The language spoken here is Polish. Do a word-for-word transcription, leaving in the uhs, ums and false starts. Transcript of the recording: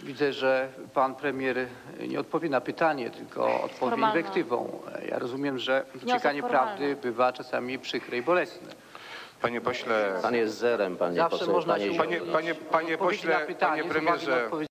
Widzę, że pan premier nie odpowie na pytanie, tylko odpowie Formalne. inwektywą. Ja rozumiem, że dociekanie formalny. prawdy bywa czasami przykre i bolesne. Panie pośle, Pan jest zerem, panie Zawsze poseł. można Panie się Ziobro. panie, panie, panie odpowiedzi pośle, na pytanie, panie z uwagi na premierze. odpowiedź